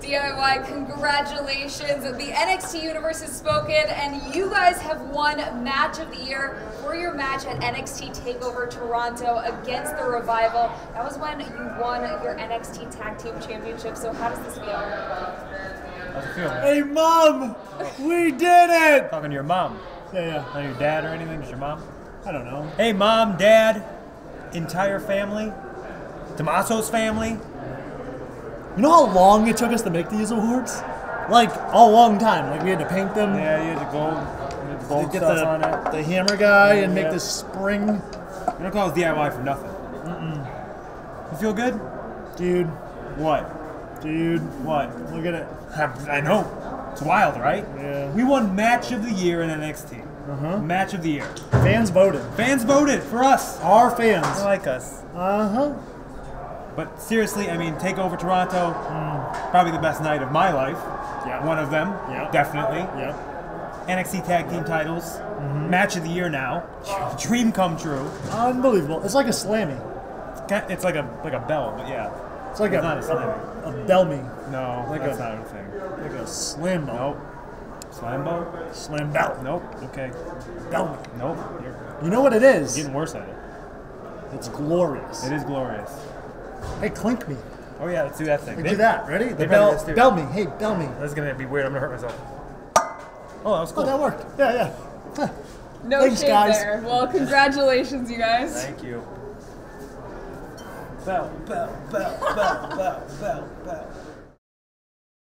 DIY, congratulations. The NXT Universe has spoken, and you guys have won Match of the Year for your match at NXT TakeOver Toronto against The Revival. That was when you won your NXT Tag Team Championship, so how does this feel? How's it feel? Hey, Mom! We did it! Talking to your mom. Yeah. Not your dad or anything, just your mom? I don't know. Hey, Mom, Dad, entire family, Tommaso's family. You know how long it took us to make these awards? Like, a long time. Like, we had to paint them. Yeah, you had the gold Get stuff on it. the hammer guy and make this spring. You don't call us DIY for nothing. You feel good? Dude. What? Dude. What? Look at it. I know. It's wild, right? Yeah. We won Match of the Year in NXT. Match of the Year. Fans voted. Fans voted for us. Our fans. They like us. Uh-huh. But seriously, I mean, TakeOver Toronto, probably the best night of my life. Yeah. One of them, definitely. Yep. NXT Tag Team titles, Match of the Year now, dream come true. Unbelievable. It's like a slammy. It's like a bell, but yeah. It's like It's not a slammy. a belmy. No, Like that's a- not a thing. Like a slam bell. Nope. Slambo? Slam bell. Nope. Okay. Belmy. Nope. You're You know what it is? getting worse at it. It's glorious. It is glorious. Hey, clink me. Oh yeah, let's do that thing. Do that. Ready? The they bell. better do. Bell me. Hey, bell me. That's gonna be weird. I'm gonna hurt myself. Oh, that was Oh, cool. that worked. Yeah. Huh. No Thanks, shade guys. there. Well, congratulations, you guys. Thank you. Bell, bell, bell, bell, bell, bell, bell.